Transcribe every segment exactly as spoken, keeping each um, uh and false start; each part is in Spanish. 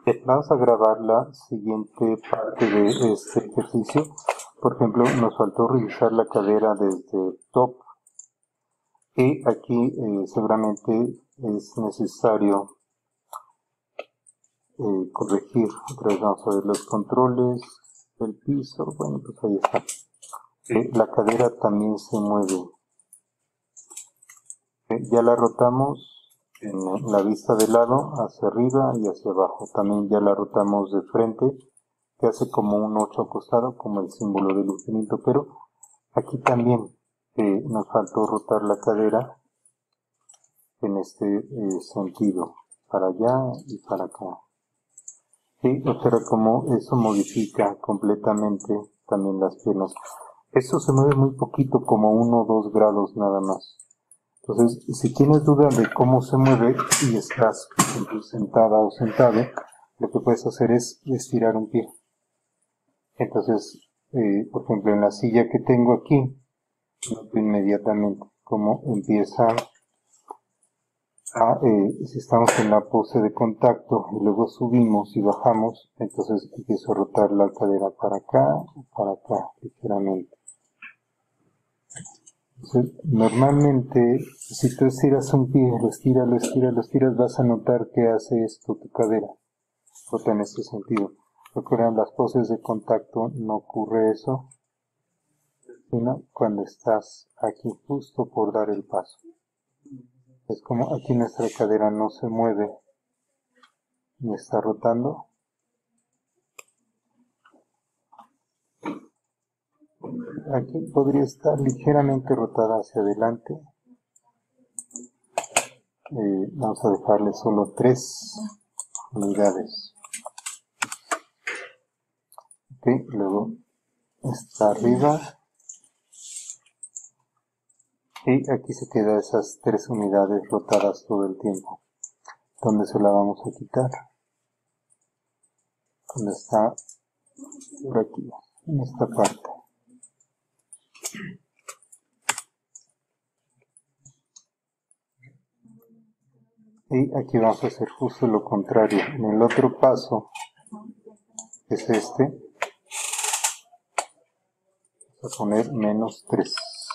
Eh, Vamos a grabar la siguiente parte de este ejercicio. Por ejemplo, nos faltó revisar la cadera desde top y aquí eh, seguramente es necesario eh, corregir. Otra vez vamos a ver los controles del piso. Bueno, pues ahí está. Eh, la cadera también se mueve. Eh, ya la rotamos en la vista de lado, hacia arriba y hacia abajo. También ya la rotamos de frente, que hace como un ocho acostado, como el símbolo del infinito, pero aquí también eh, nos faltó rotar la cadera en este eh, sentido, para allá y para acá. Y observa cómo eso modifica completamente también las piernas. Esto se mueve muy poquito, como uno o dos grados nada más. Entonces, si tienes duda de cómo se mueve y estás, por ejemplo, sentada o sentado, lo que puedes hacer es estirar un pie. Entonces, eh, por ejemplo, en la silla que tengo aquí, noto inmediatamente cómo empieza a, eh, si estamos en la pose de contacto y luego subimos y bajamos, entonces empiezo a rotar la cadera para acá, para acá, ligeramente. Entonces, normalmente, si tú estiras un pie, lo estiras, lo estiras, lo estiras, vas a notar que hace esto tu cadera. Rota en ese sentido. Recuerda, en las poses de contacto no ocurre eso, sino cuando estás aquí justo por dar el paso. Es como aquí nuestra cadera no se mueve ni está rotando. Aquí podría estar ligeramente rotada hacia adelante. Eh, vamos a dejarle solo tres unidades. Ok, luego está arriba. Y aquí se quedan esas tres unidades rotadas todo el tiempo. ¿Dónde se la vamos a quitar? ¿Dónde está? Por aquí, en esta parte. Y aquí vamos a hacer justo lo contrario. En el otro paso, que es este, vamos a poner menos tres.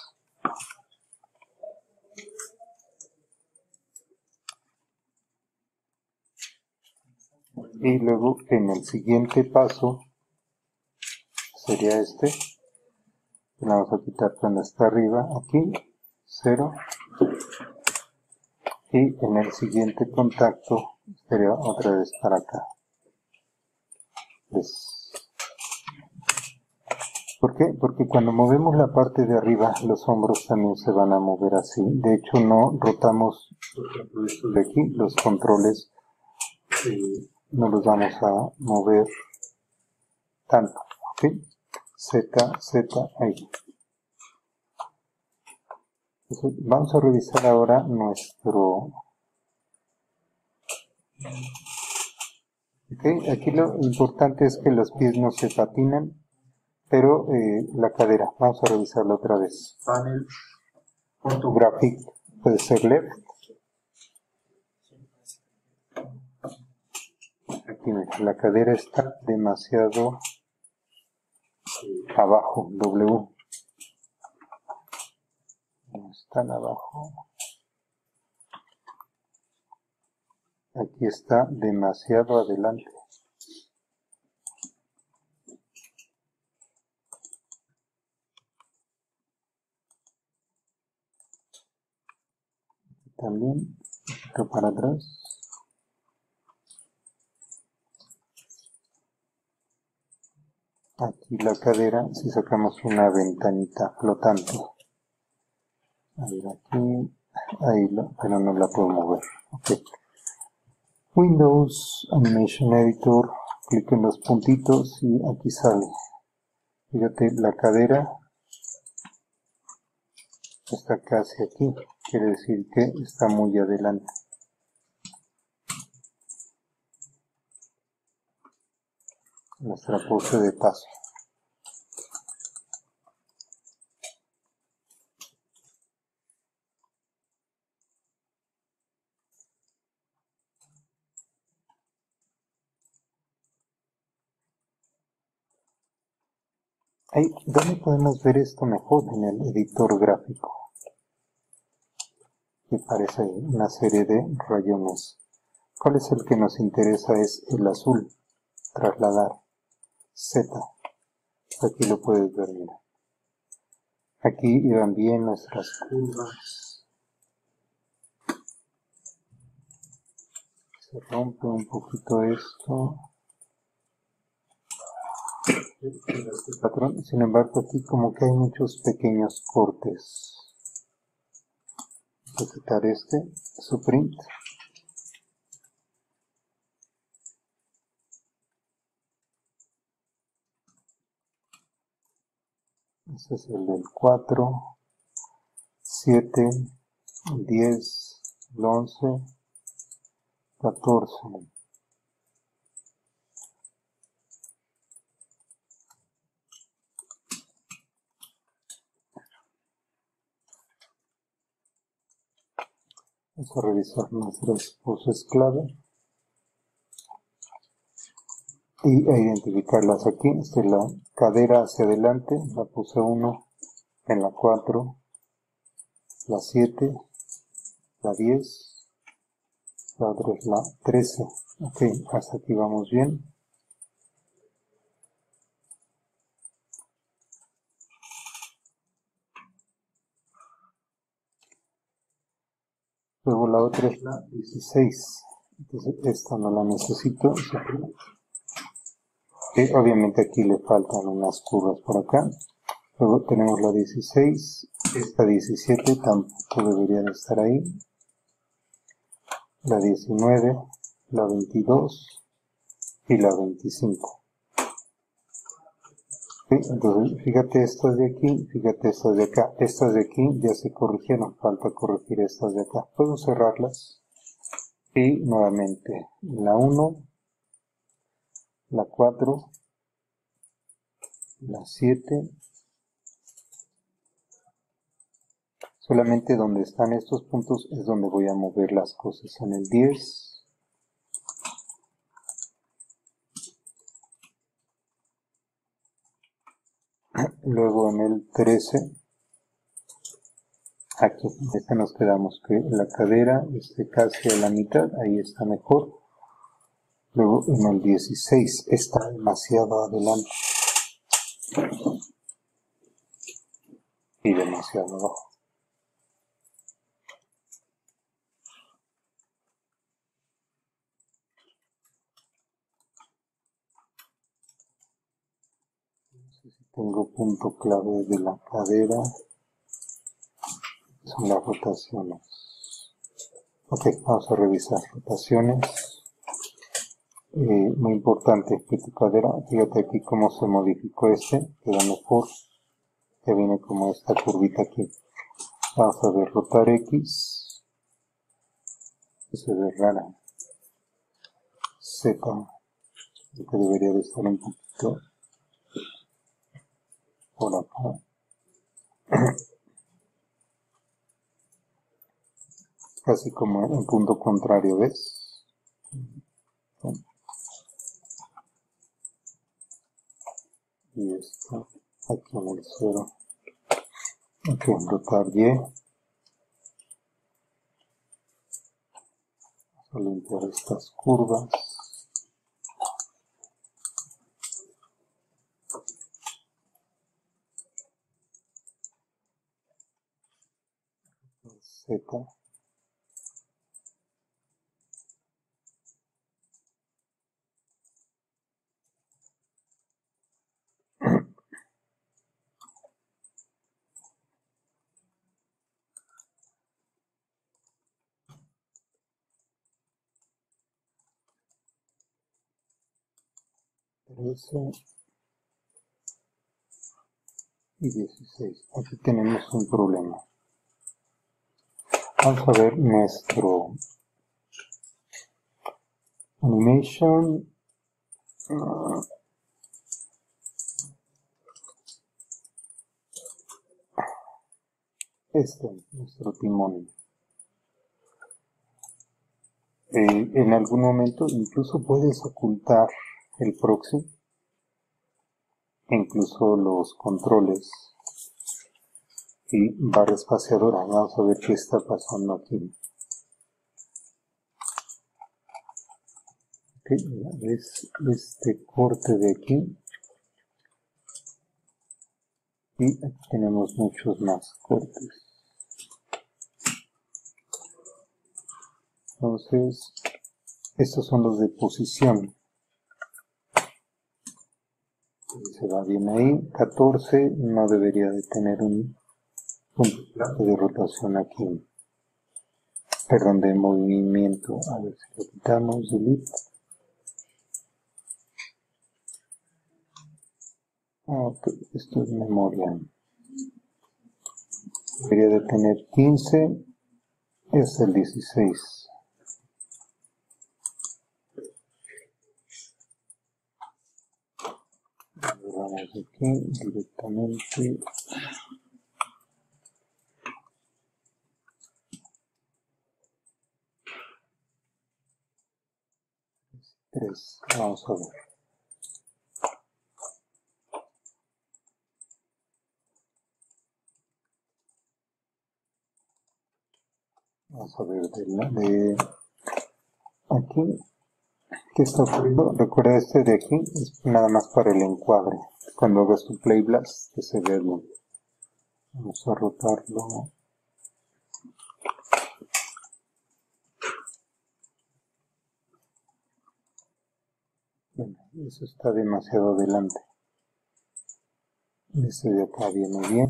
Y luego en el siguiente paso, sería este, le vamos a quitar cuando está arriba, aquí, cero. Y en el siguiente contacto, sería otra vez para acá. Es ¿Por qué? Porque cuando movemos la parte de arriba, los hombros también se van a mover así. De hecho, no rotamos, por ejemplo, estos de aquí, los controles, eh, no los vamos a mover tanto. ¿Ok? Z, Z, ahí. Entonces, vamos a revisar ahora nuestro... ¿Ok? Aquí lo importante es que los pies no se patinan, pero eh, la cadera, vamos a revisarlo otra vez. Panel, orthographic, puede ser left. Aquí la cadera está demasiado abajo, W. Están abajo. Aquí está demasiado adelante. También, otro para atrás. Aquí la cadera, si sacamos una ventanita flotante. A ver, aquí, ahí, lo, pero no la puedo mover. Okay. Windows, Animation Editor, clic en los puntitos y aquí sale. Fíjate, la cadera está casi aquí, quiere decir que está muy adelante. Nuestra pose de paso. Ahí, ¿dónde podemos ver esto mejor? En el editor gráfico. Que parece una serie de rayones. ¿Cuál es el que nos interesa? Es el azul. Trasladar. Z. Aquí lo puedes ver, mira. Aquí iban bien nuestras curvas. Se rompe un poquito esto. Este patrón, sin embargo, aquí como que hay muchos pequeños cortes. Voy a quitar este, su print. Este es el del cuatro, siete, diez, once, catorce. Vamos a revisar nuestras poses clave y a identificarlas aquí. Esta es la cadera hacia adelante, la puse uno, en la cuatro, la siete, la diez, la otra es la trece. Ok, hasta aquí vamos bien. Luego la otra es la dieciséis. Entonces esta no la necesito. Eh, obviamente aquí le faltan unas curvas por acá. Luego tenemos la dieciséis. Esta diecisiete tampoco debería de estar ahí. La diecinueve, la veintidós y la veinticinco. ¿Sí? Entonces, fíjate estas de aquí, fíjate estas de acá. Estas de aquí ya se corrigieron, falta corregir estas de acá. Puedo cerrarlas. Y nuevamente, la uno, la cuatro, la siete. Solamente donde están estos puntos es donde voy a mover las cosas. En el diez. Luego en el trece. Aquí, este nos quedamos que la cadera esté casi a la mitad, ahí está mejor. Luego en el dieciséis está demasiado adelante y demasiado abajo. Tengo punto clave de la cadera, son las rotaciones. Ok, vamos a revisar rotaciones. Eh, muy importante que tu cadera, fíjate aquí cómo se modificó este, queda mejor, que viene como esta curvita aquí. Vamos a ver rotar X, que se ve rara. Z, que debería de estar un poquito por acá. Casi como en punto contrario, ¿ves? Y esto aquí en el cero. Aquí en rotar Y. Vamos a limpiar estas curvas. Z. trece y dieciséis. Aquí tenemos un problema. Vamos a ver nuestro animation. Este, nuestro timón. Eh, en algún momento incluso puedes ocultar el proxy incluso los controles y barra espaciadora. Vamos a ver qué está pasando aquí. Okay, es este corte de aquí y aquí tenemos muchos más cortes. Entonces estos son los de posición. Se va bien ahí. catorce no debería de tener un punto de rotación aquí, perdón, de movimiento. A ver si lo quitamos, delete. Ok, esto es memoria. Debería de tener quince, es el dieciséis. Vamos aquí directamente. tres, vamos a ver. Vamos a ver de, la, de aquí. ¿Qué está ocurriendo? Recuerda, este de aquí es nada más para el encuadre. Cuando hagas tu play blast, que se vea bien. Vamos a rotarlo. Bueno, eso está demasiado adelante. Este de acá viene bien.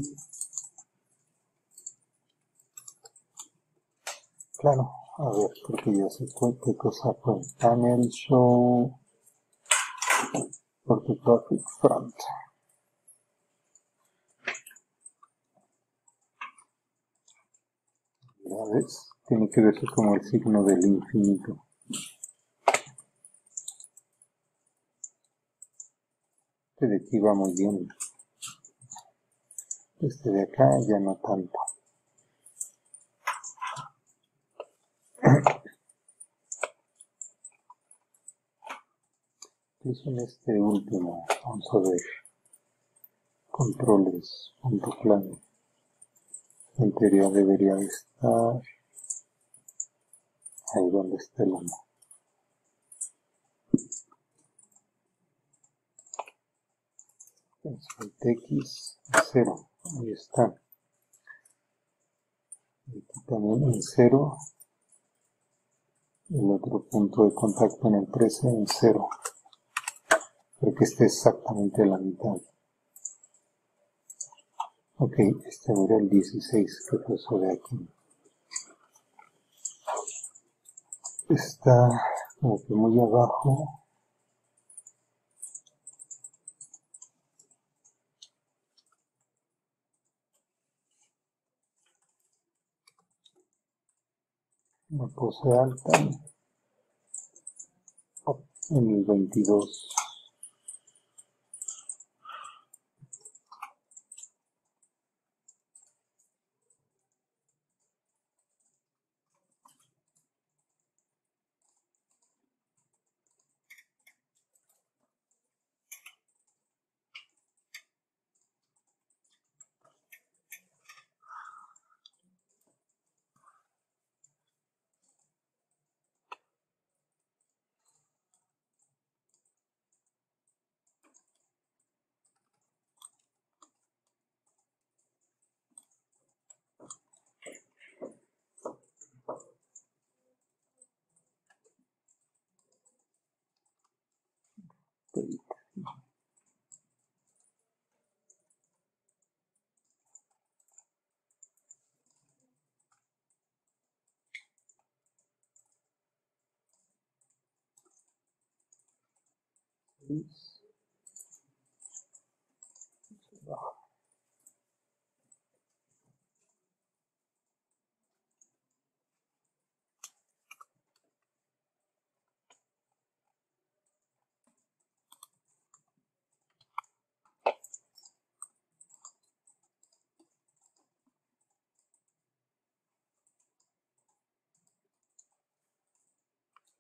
Claro, a ver, porque ya sé qué cosa fue. Panel Show Orthographic Front. Ya ves, tiene que verse como el signo del infinito. Este de aquí va muy bien. Este de acá ya no tanto. Es en este último, vamos a ver. Controles, punto clave. En teoría debería estar ahí donde está el uno. El X cero, ahí está. Aquí también en cero. El otro punto de contacto en el trece en cero. Pero que esté exactamente a la mitad. Ok, este era el dieciséis que pasó de aquí. Está como que muy abajo. Una pose alta. En el veintidós.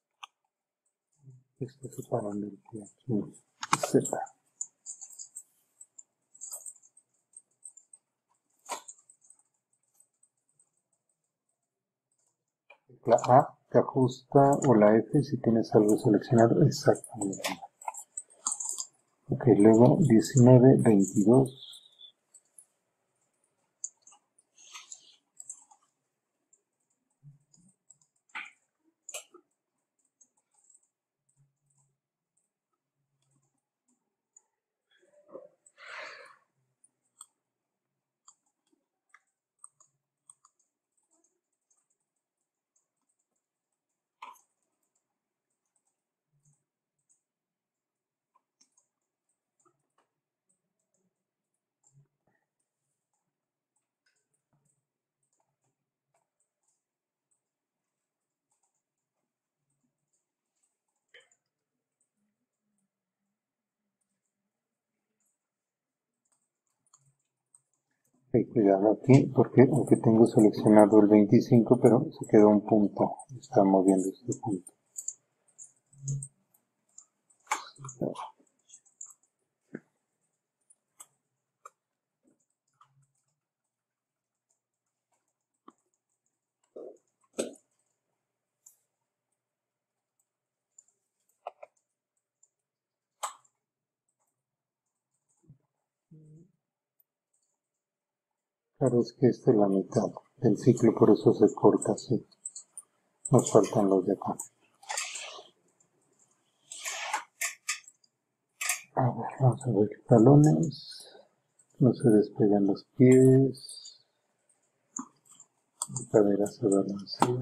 Esto separando el que aquí Z. La A te ajusta o la F si tienes algo seleccionado exactamente. Ok, luego diecinueve, veintidós. Ok, cuidado aquí porque aunque tengo seleccionado el veinticinco, pero se quedó un punto, está moviendo este punto. Claro, es que esta es la mitad del ciclo, por eso se corta así. Nos faltan los de acá. A ver, vamos a ver talones. No se despegan los pies. La cadera se balancea.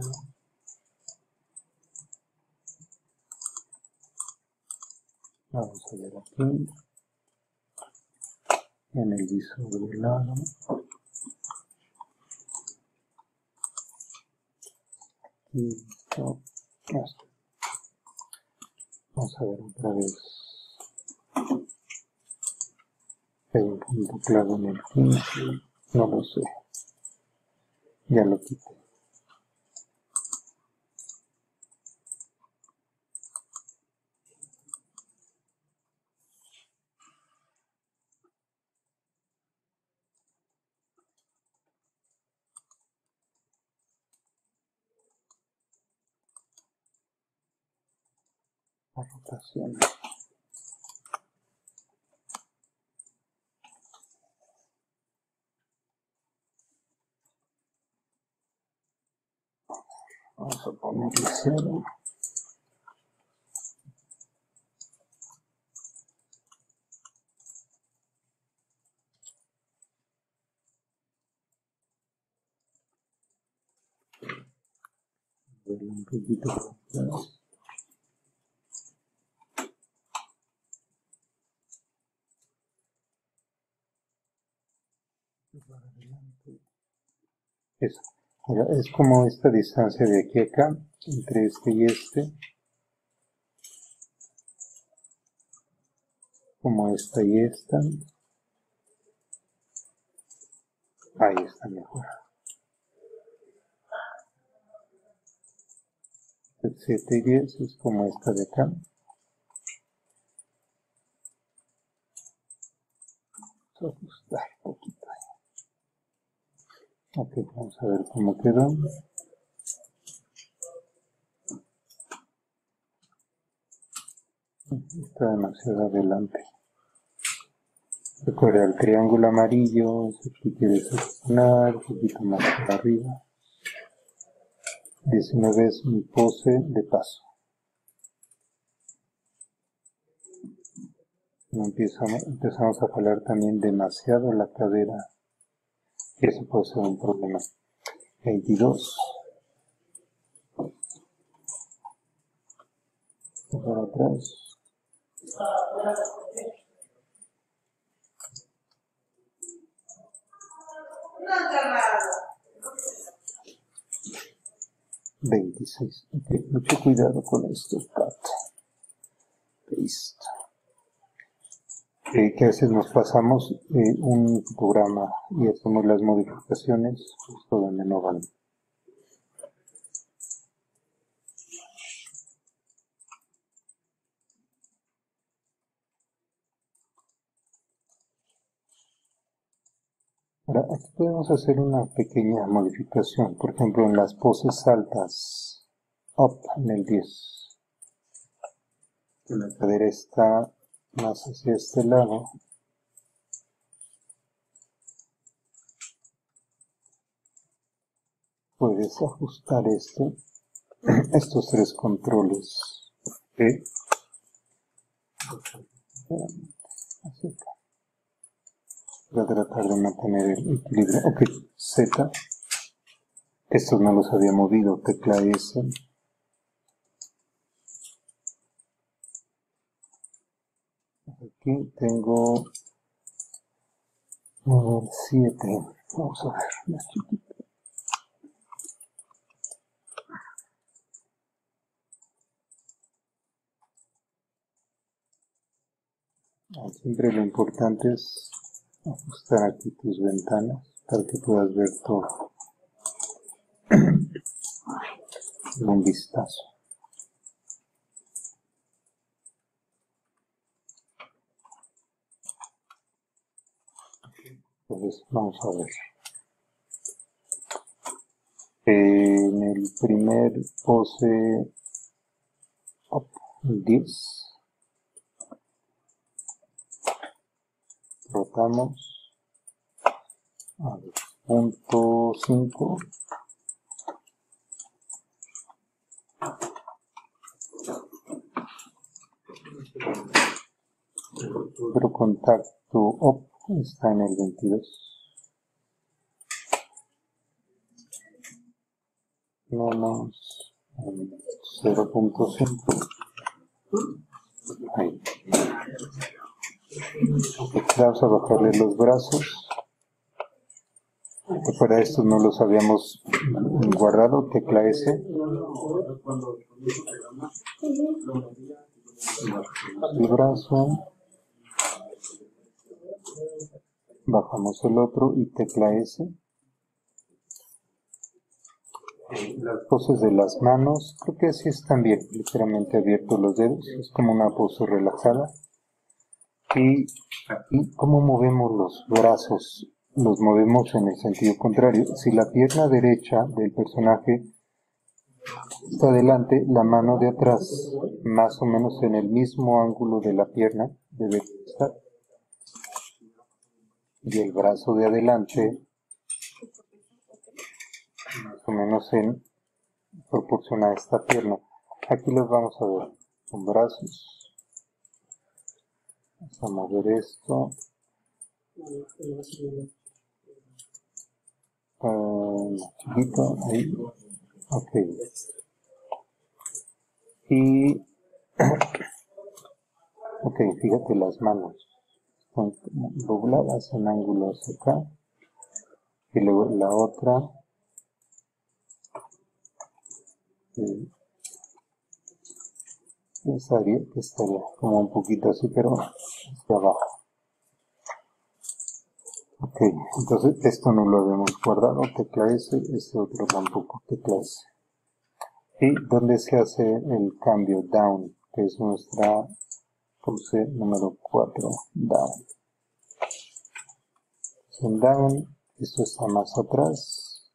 Vamos a ver aquí. En el visor del lado. Y no, no está. Vamos a ver otra vez. Hay un punto clavo en el quince. No lo sé. Ya lo quité. La rotación. Vamos a ponerle cero. Un poquito más. Eso. Mira, es como esta distancia de aquí a acá, entre este y este. Como esta y esta. Ahí está mejor. El siete y diez es como esta de acá. Vamos a ajustar un poquito ahí. Ok, vamos a ver cómo quedó. Está demasiado adelante. Recuerda el triángulo amarillo, si tú quieres seleccionar, un poquito más para arriba. diecinueve es mi pose de paso. No empezamos, empezamos a jalar también demasiado la cadera. Y eso puede ser un problema. veintidós. Para atrás. veintiséis. Okay. Mucho cuidado con esto. Cut. Paste. Eh, que a veces nos pasamos eh, un programa y hacemos las modificaciones justo donde no van. Ahora, aquí podemos hacer una pequeña modificación. Por ejemplo, en las poses altas up en el diez. La cadera está más hacia este lado. Puedes ajustar este, estos tres controles. ¿Okay? Así. Voy a tratar de mantener el equilibrio. Ok, Z. Estos no los había movido. Tecla S. Aquí tengo siete. Vamos a ver, más chiquito. Siempre lo importante es ajustar aquí tus ventanas para que puedas ver todo en un vistazo. Entonces vamos a ver. En el primer pose up, diez, rotamos a punto cinco, pero contacto up está en el veintidós, menos cero punto cinco, ahí. Vamos a bajarle los brazos. Para estos no los habíamos guardado. Tecla S. El brazo. Bajamos el otro y tecla S. Las poses de las manos, creo que así están bien, ligeramente abiertos los dedos. Es como una pose relajada. Y aquí, ¿cómo movemos los brazos? Los movemos en el sentido contrario. Si la pierna derecha del personaje está adelante, la mano de atrás, más o menos en el mismo ángulo de la pierna, debe estar. Y el brazo de adelante, más o menos en proporción a esta pierna. Aquí los vamos a ver con brazos. Vamos a ver esto. Uh, chiquito, ahí. Ok. Y, ok, fíjate las manos. Están dobladas en ángulos acá. Y luego la otra. Eh, pensaría que estaría como un poquito así, pero hacia abajo. Ok, entonces esto no lo habíamos guardado, tecla S, este otro tampoco, tecla S. Y donde se hace el cambio down, que es nuestra pose número cuatro, down. En down, esto está más atrás.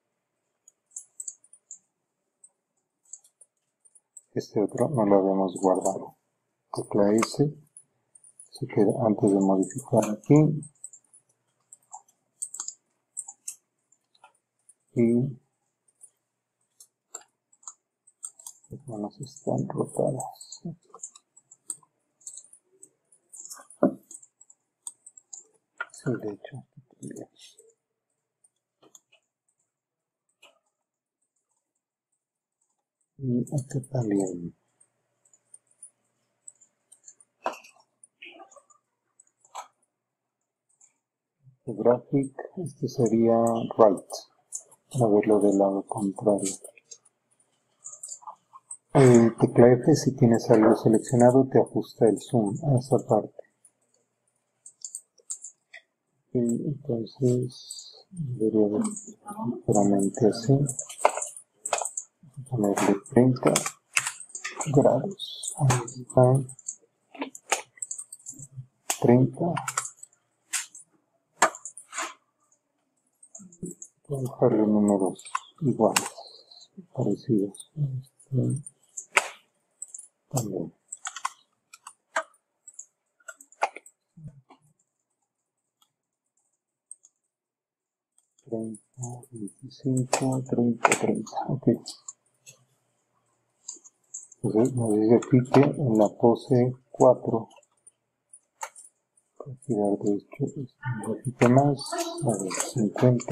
Este otro no lo habíamos guardado. Tecla S, se queda antes de modificar aquí. Y las manos están rotadas. Sí, de hecho, y aquí también. El graphic, este sería right, para verlo del lado contrario. Eh, tecla F, si tienes algo seleccionado, te ajusta el zoom a esa parte. Y entonces, debería ver ligeramente así. Ponerle treinta grados. Ahí está. treinta. Voy a dejarle números iguales, parecidos. Y también. treinta, veinticinco, treinta, treinta. Ok. Entonces nos dice aquí que en la pose cuatro, tirar de hecho un poquito más, a ver, cincuenta.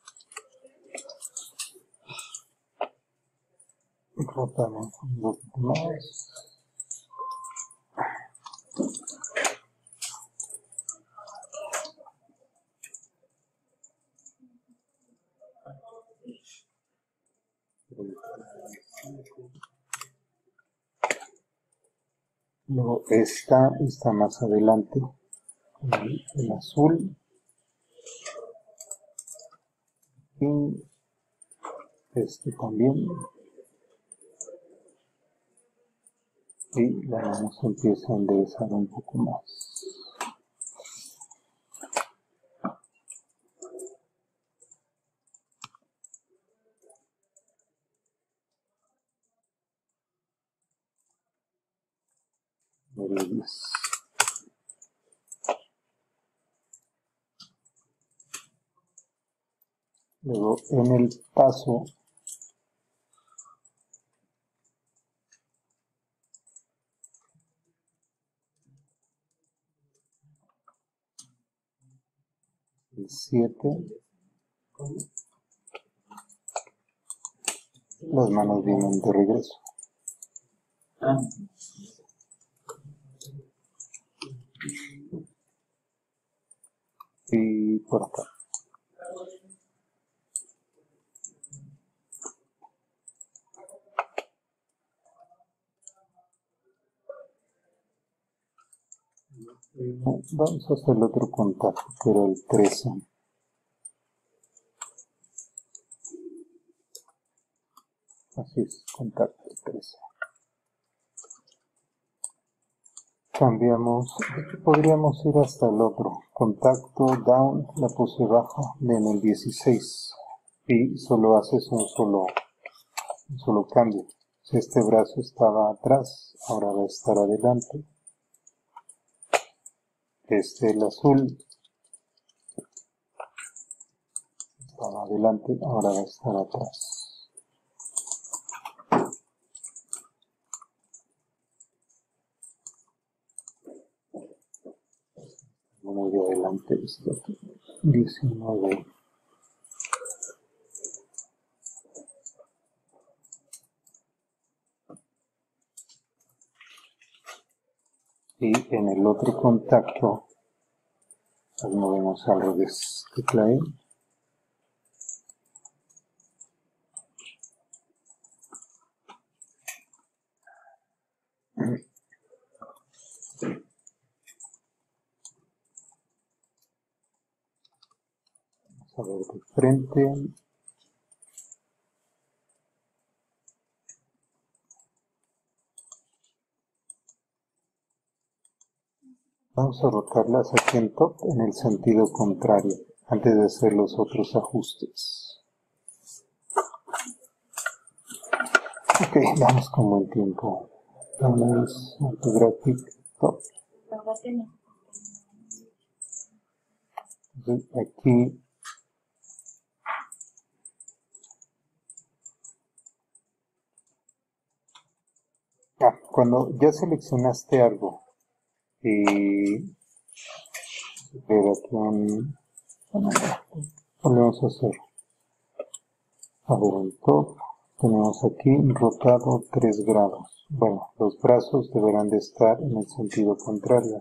Rotamos un poquito más. Luego esta está más adelante, el, el azul. Y este también. Y la vamos a empezar a enderezar un poco más. diez. Luego en el paso el siete, las manos vienen de regreso. Y por acá. Vamos a hacer el otro contacto, que era el trece. Así es, contacto trece. Cambiamos, podríamos ir hasta el otro. Contacto down, la puse baja, en el dieciséis. Y solo haces un solo, un solo cambio. Si este brazo estaba atrás, ahora va a estar adelante. Este, el azul, estaba adelante, ahora va a estar atrás. Muy de adelante esto, diecinueve. Y en el otro contacto, las movemos al revés. Tecla E. Vamos a ver de frente. Vamos a rotarlas aquí en top en el sentido contrario, antes de hacer los otros ajustes. Ok, vamos con buen tiempo. Vamos a Autographic Top. Entonces, aquí ah, cuando ya seleccionaste algo y ver aquí un volvemos a hacer a ver el top, tenemos aquí rotado tres grados. Bueno, los brazos deberán de estar en el sentido contrario.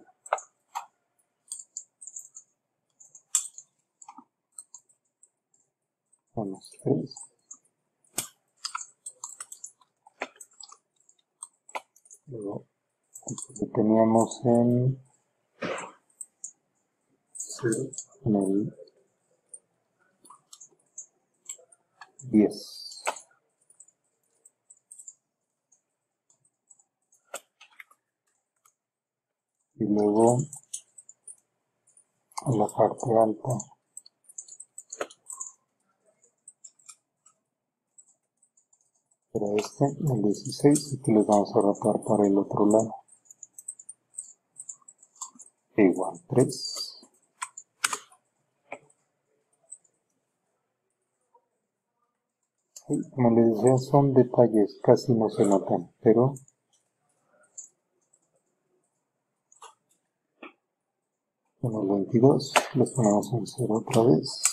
Menos tres. Luego lo teníamos en, en el diez. Y luego en la parte alta Para este, el dieciséis, y que les vamos a rotar para el otro lado. Igual tres. Y como les decía, son detalles, casi no se notan, pero en el veintidós les ponemos un cero otra vez.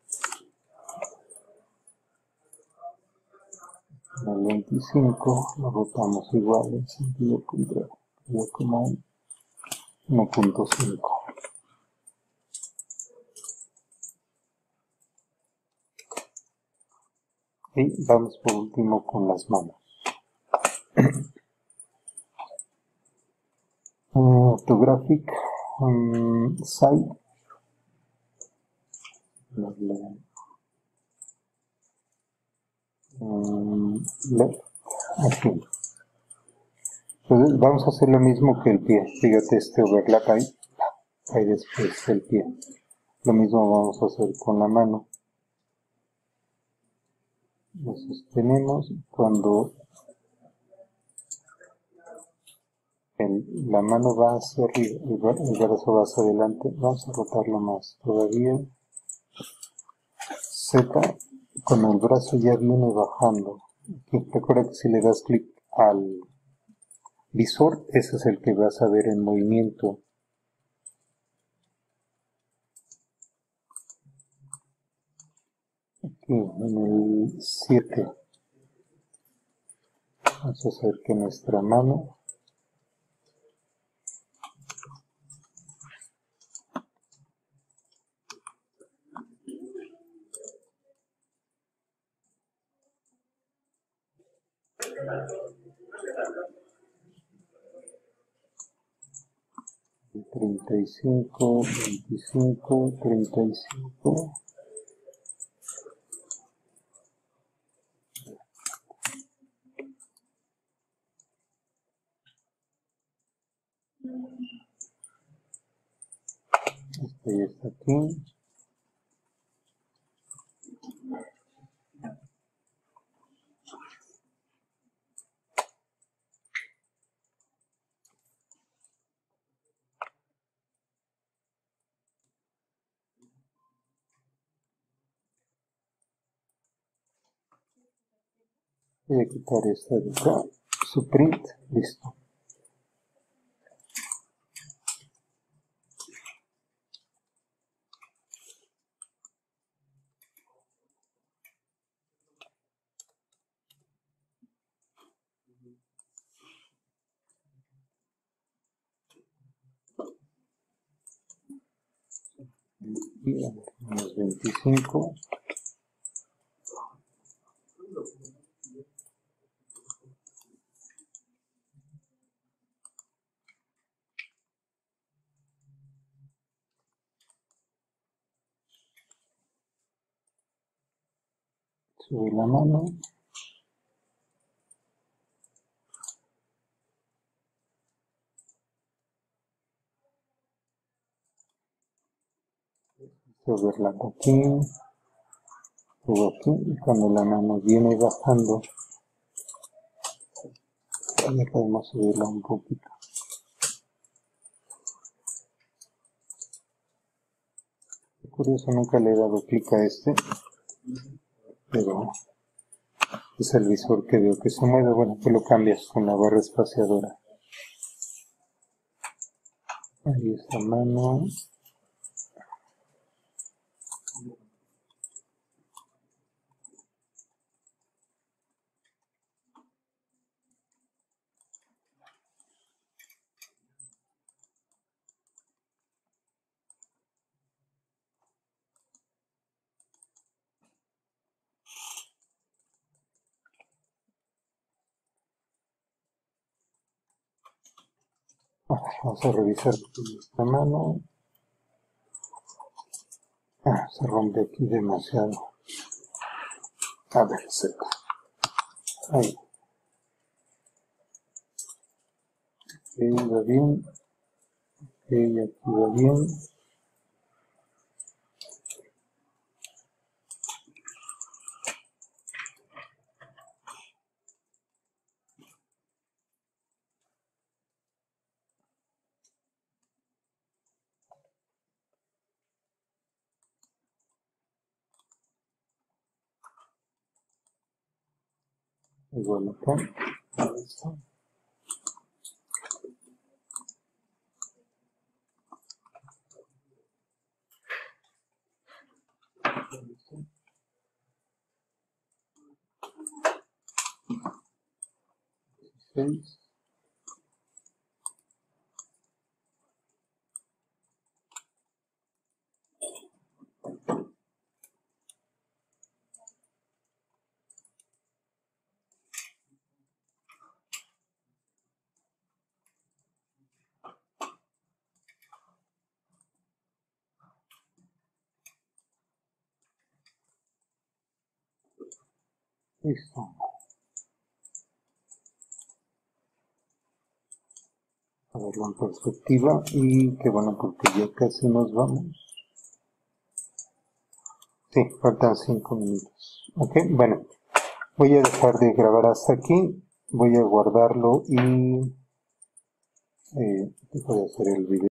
En el veinticinco lo rotamos igual en sentido contrario, como uno punto cinco. Y vamos por último con las manos. uh, Orthographic um, side um, left, aquí. Entonces vamos a hacer lo mismo que el pie. Fíjate, este overlap ahí, ahí después el pie. Lo mismo vamos a hacer con la mano. Lo sostenemos cuando el, la mano va hacia arriba, el, el brazo va hacia adelante. Vamos a rotarlo más todavía. Z, cuando el brazo ya viene bajando. Aquí, recuerda que si le das clic al visor, ese es el que vas a ver en movimiento. Aquí en el siete vamos a hacer que nuestra mano treinta y cinco, veinticinco, treinta y cinco. Este ya está aquí. Voy a quitar esta de acá, su print, listo. Y unos veinticinco. Sube la mano. Overlap aquí. Subo aquí. Y cuando la mano viene bajando, ya podemos subirla un poquito. Es curioso, nunca le he dado clic a este, pero es el visor que veo que se mueve. Bueno, que lo cambias con la barra espaciadora. Ahí está mano. Vamos a revisar esta mano. Ah, se rompe aquí demasiado. A ver, seca. Ahí. Ok, va bien. Ok, aquí va bien. igual acá. Ahí está. dieciséis. Listo. A verlo en perspectiva y que bueno, porque ya casi nos vamos. Sí, faltan cinco minutos. Ok, bueno, voy a dejar de grabar hasta aquí. Voy a guardarlo y eh, voy a hacer el video.